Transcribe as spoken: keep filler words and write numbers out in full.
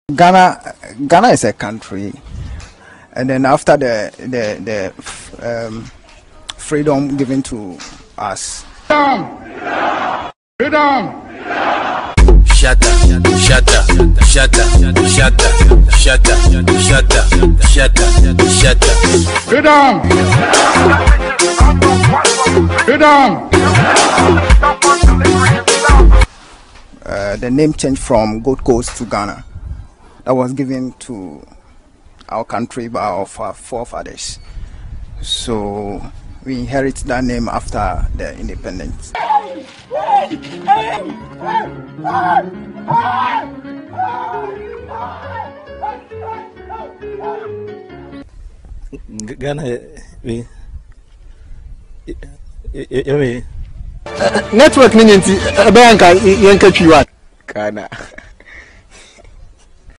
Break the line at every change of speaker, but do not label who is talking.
Ghana, Ghana is a country, and then after the the the um, freedom given to us.
Freedom! Freedom!
Shut up, shut up, shut up, shut up, shut up, shut up, shut up, shut up.
Freedom! Freedom!
Uh, the name changed from Gold Coast to Ghana. That was given to our country by our forefathers. So we inherit that name after the independence.
Ghana, we, we,
network ni nti ebe anka yenka twiwa
Ghana.